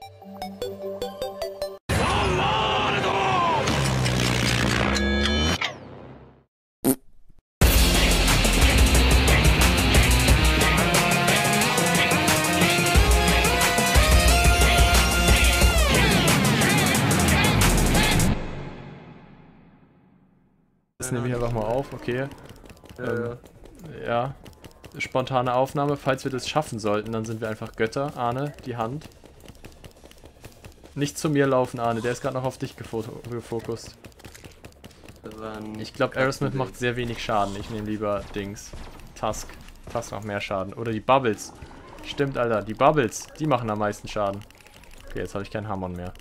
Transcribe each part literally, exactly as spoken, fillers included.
Das nehme ich einfach mal auf, okay. Ja, ähm, ja. Spontane Aufnahme, falls wir das schaffen sollten, dann sind wir einfach Götter. Arne, die Hand. Nicht zu mir laufen, Arne, der ist gerade noch auf dich gefokust. Ich glaube, Aerosmith macht sehr wenig Schaden. Ich nehme lieber Dings. Tusk. Tusk macht mehr Schaden. Oder die Bubbles. Stimmt, Alter, die Bubbles, die machen am meisten Schaden. Okay, jetzt habe ich keinen Hammern mehr.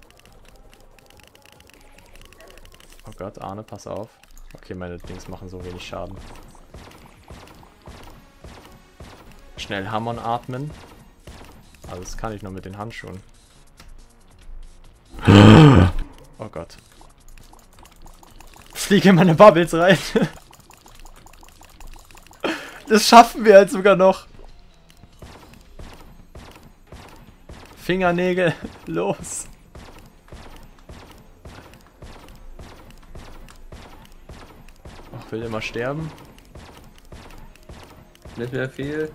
Oh Gott, Arne, pass auf. Okay, meine Dings machen so wenig Schaden. Schnell Hammern atmen. Also das kann ich nur mit den Handschuhen. Oh Gott. Fliege in meine Bubbles rein. Das schaffen wir halt sogar noch. Fingernägel, los. Ach, will immer sterben. Nicht mehr viel.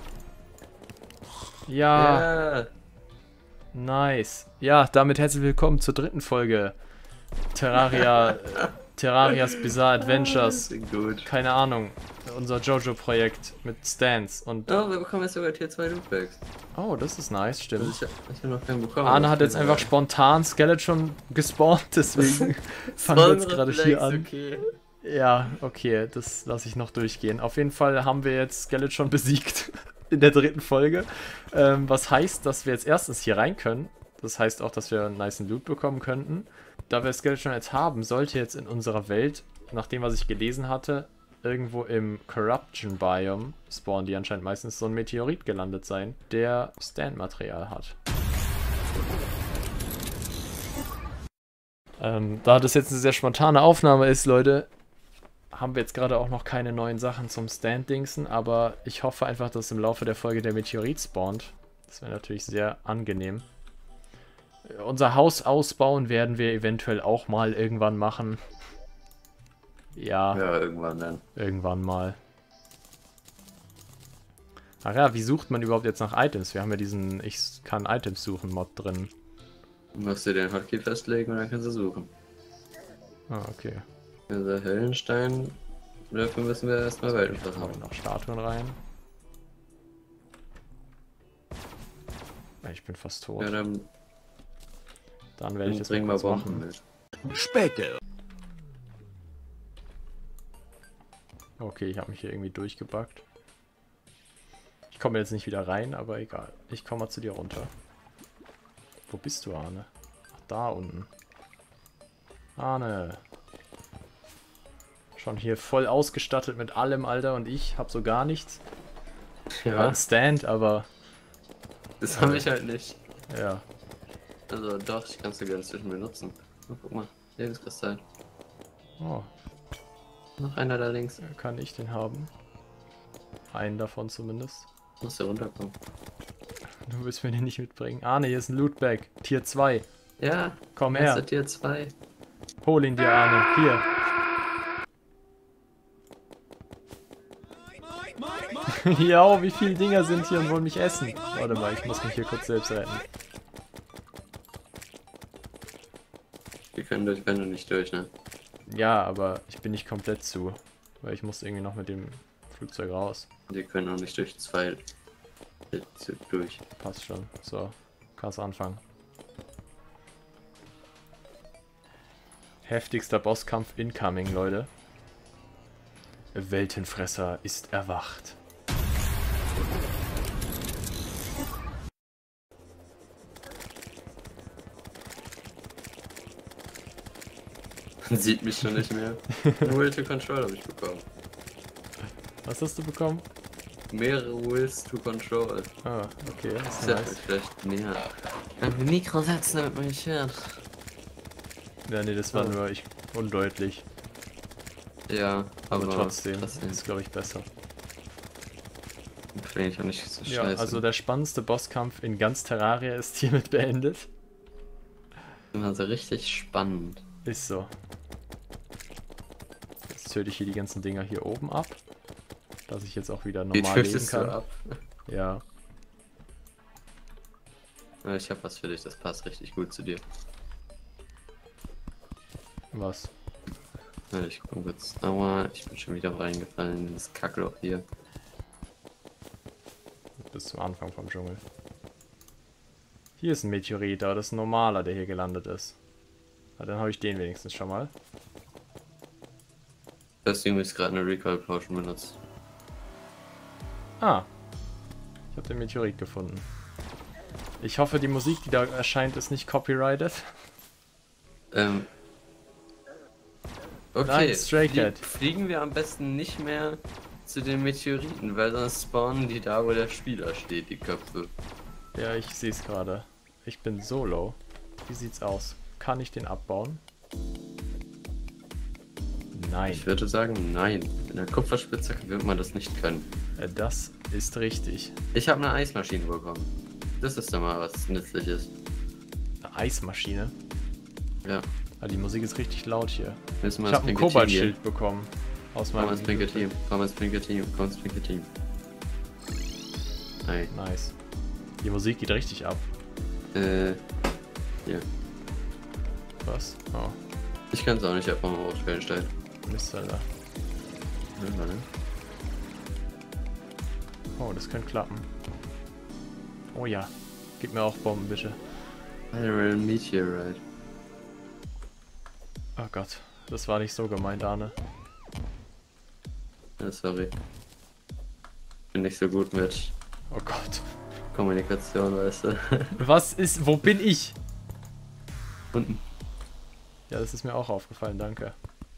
Ja. Yeah. Nice. Ja, damit herzlich willkommen zur dritten Folge. Terraria, äh, Terrarias Bizarre Adventures. Gut. Keine Ahnung. Unser Jojo-Projekt mit Stans und... Oh, wir bekommen jetzt sogar Tier zwei Lootbags. Oh, das ist nice, stimmt. Ich, ich habe noch keinen bekommen. Arne hat jetzt einfach spontan Skeleton gespawnt, deswegen fangen wir jetzt gerade hier an. Okay. Ja, okay, das lasse ich noch durchgehen. Auf jeden Fall haben wir jetzt Skeleton besiegt in der dritten Folge. Ähm, was heißt, dass wir jetzt erstens hier rein können. Das heißt auch, dass wir einen nicen Loot bekommen könnten. Da wir Skeleton jetzt haben, sollte jetzt in unserer Welt, nach dem, was ich gelesen hatte, irgendwo im Corruption Biome spawnen die anscheinend meistens so ein Meteorit gelandet sein, der Stand-Material hat. Ähm, da das jetzt eine sehr spontane Aufnahme ist, Leute, haben wir jetzt gerade auch noch keine neuen Sachen zum Stand-Dingsen, aber ich hoffe einfach, dass im Laufe der Folge der Meteorit spawnt. Das wäre natürlich sehr angenehm. Unser Haus ausbauen werden wir eventuell auch mal irgendwann machen. Ja. Ja, irgendwann dann. Irgendwann mal. Ach ja, wie sucht man überhaupt jetzt nach Items? Wir haben ja diesen Ich kann Items suchen Mod drin. Du musst dir den Hotkey festlegen und dann kannst du suchen. Ah, okay. Also Hellenstein, dafür müssen wir erstmal weiter Da haben wir noch Statuen rein. Ich bin fast tot. Ja, dann, Dann werde ich das mal bringen wir kurz Bomben machen. mit. Später. Okay, ich habe mich hier irgendwie durchgebuggt. Ich komme jetzt nicht wieder rein, aber egal. Ich komme mal zu dir runter. Wo bist du, Arne? Ach, da unten. Arne. Schon hier voll ausgestattet mit allem, Alter, und ich habe so gar nichts. Ja, ein Stand, aber... Das habe ich halt nicht. Ja. Also doch, ich kann es sogar inzwischen benutzen. Oh, guck mal, Lebenskristall. Oh, Noch einer da links. kann ich den haben? Einen davon zumindest. Muss der runterkommen. Du willst mir den nicht mitbringen. Arne, hier ist ein Lootbag. Tier zwei. Ja, Komm er her. ist Tier zwei. Hol ihn dir, Arne. Hier. Ja, oh, wie viele Dinger sind hier und wollen mich essen? Warte mal, ich muss mich hier kurz selbst retten. Wir können durch Wände nicht durch, ne? Ja, aber ich bin nicht komplett zu. Weil ich muss irgendwie noch mit dem Flugzeug raus. Die können auch nicht durch zwei durch. Passt schon. So, kannst anfangen. Heftigster Bosskampf incoming, Leute. Weltenfresser ist erwacht. Sieht mich schon nicht mehr. Will to Control habe ich bekommen. Was hast du bekommen? Mehrere Wills to Control. Ah, okay. Das ist Ja, nice. vielleicht näher. Ein Mikro setzen, damit man nicht hört. Ja, nee, das war Oh. nur ich undeutlich. Ja, Aber, aber, trotzdem, trotzdem. ist glaube ich besser. Finde ich auch nicht so Ja, scheiße. also der spannendste Bosskampf in ganz Terraria ist hiermit beendet. Immer so richtig spannend. Ist so. Jetzt töte ich hier die ganzen Dinger hier oben ab. Dass ich jetzt auch wieder Die normal leben tötest du kann. ab. Ja. Ja, ich hab was für dich, das passt richtig gut zu dir. Was? Ja, ich guck kurz. Aua, ich bin schon wieder reingefallen in das Kackloch hier. Bis zum Anfang vom Dschungel. Hier ist ein Meteorit, aber das ist ein normaler, der hier gelandet ist. Na, dann habe ich den wenigstens schon mal. Das Ding ist gerade eine Recoil Potion benutzt. Ah. Ich habe den Meteorit gefunden. Ich hoffe, die Musik, die da erscheint, ist nicht copyrighted. Ähm. Okay, Nein, Stray flie Cat. fliegen wir am besten nicht mehr zu den Meteoriten, weil sonst spawnen die da, wo der Spieler steht, die Köpfe. Ja, ich sehe es gerade. Ich bin so low. Wie sieht's aus? Kann ich den abbauen? Nein. Ich würde sagen, nein. In der Kupferspitzhacke wird man das nicht können. Äh, Das ist richtig. Ich habe eine Eismaschine bekommen. Das ist doch mal was Nützliches. Eine Eismaschine. Ja. Ah, die Musik ist richtig laut hier. Müssen wir Ich ins habe ein pinke Team gehen. Kobaltschild bekommen. Aus Komm meinem ins pinke Team. Komm ins pinke Team. Komm ins pinke Team. Nein. Nice. Die Musik geht richtig ab. Äh. Hier. Was? Oh, Ich kann es auch nicht einfach mal aufstellen, stellen. Mist, Alter. Ja, warte. Oh, das könnte klappen. Oh ja. Gib mir auch Bomben, bitte. Viral Meteorite. Oh Gott. Das war nicht so gemeint, Arne. Ja, sorry. Bin nicht so gut mit Oh Gott. Kommunikation, weißt du. Was ist... Wo bin ich? Unten. Ja, das ist mir auch aufgefallen, danke.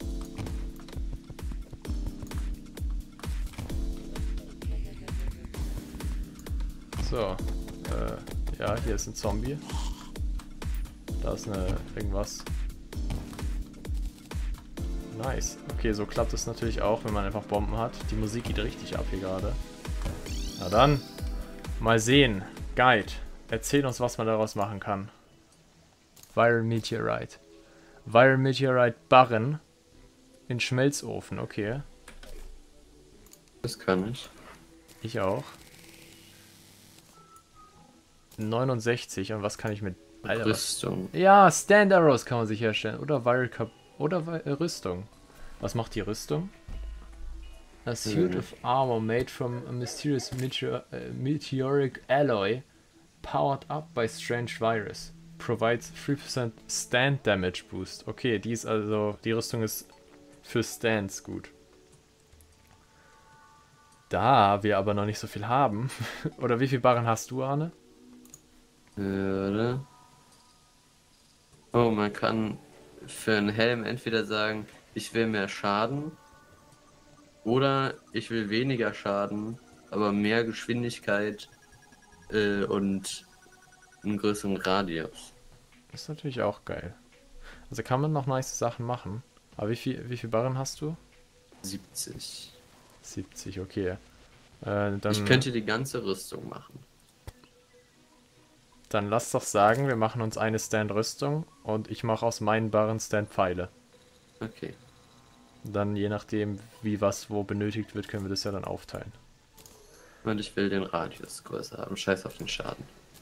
So. Äh, ja, hier ist ein Zombie. Da ist eine... irgendwas. Nice. Okay, so klappt es natürlich auch, wenn man einfach Bomben hat. Die Musik geht richtig ab hier gerade. Na dann, mal sehen. Guide, erzähl uns, was man daraus machen kann. Viral Meteorite. Viral Meteorite Barren in Schmelzofen, okay. Das kann ich. Ich auch. neunundsechzig, und was kann ich mit... Alter, was? Rüstung. Ja, Stand Arrows kann man sich herstellen. Oder Viral Cup. Oder Vi- äh, Rüstung. Was macht die Rüstung? A suit Mhm. of armor made from a mysterious meteor äh, meteoric alloy powered up by strange virus. Provides three percent stand damage boost. Okay, die ist also, die Rüstung ist für Stands gut. Da wir aber noch nicht so viel haben, oder wie viel Barren hast du, Arne? Äh, oh, man kann für einen Helm entweder sagen, ich will mehr Schaden oder ich will weniger Schaden, aber mehr Geschwindigkeit äh, und einen größeren Radius. Das ist natürlich auch geil. Also kann man noch nice Sachen machen. Aber wie viel, wie viel Barren hast du? siebzig. siebzig, okay. Äh, dann, Ich könnte die ganze Rüstung machen. dann lass doch sagen, wir machen uns eine Stand-Rüstung und ich mache aus meinen Barren Stand-Pfeile. Okay. Dann je nachdem, wie was wo benötigt wird, können wir das ja dann aufteilen. Und ich will den Radius größer haben. Scheiß auf den Schaden.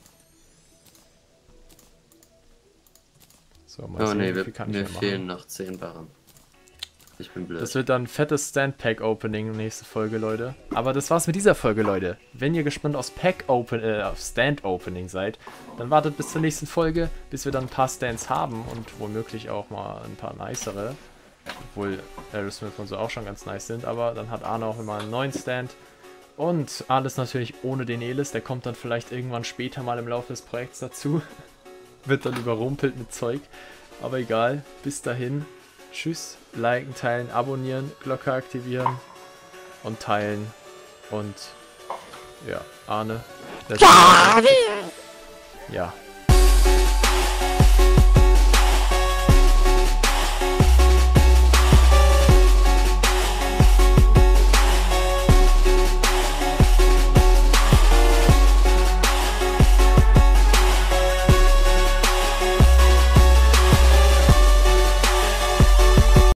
So, mal Oh sehen, nee, wie wir, viel kann ich mir hier machen. fehlen noch zehn Barren. Ich bin blöd. Das wird dann ein fettes Stand-Pack-Opening nächste Folge, Leute. Aber das war's mit dieser Folge, Leute. Wenn ihr gespannt aufs Pack-Open, äh, auf Stand-Opening seid, dann wartet bis zur nächsten Folge, bis wir dann ein paar Stands haben und womöglich auch mal ein paar nicere. Obwohl Aerosmith und so auch schon ganz nice sind, aber dann hat Arne auch immer einen neuen Stand. Und alles natürlich ohne den Elis, der kommt dann vielleicht irgendwann später mal im Laufe des Projekts dazu. Wird dann überrumpelt mit Zeug. Aber egal, bis dahin. Tschüss, liken, teilen, abonnieren, Glocke aktivieren und teilen. Und ja, Arne. Ja,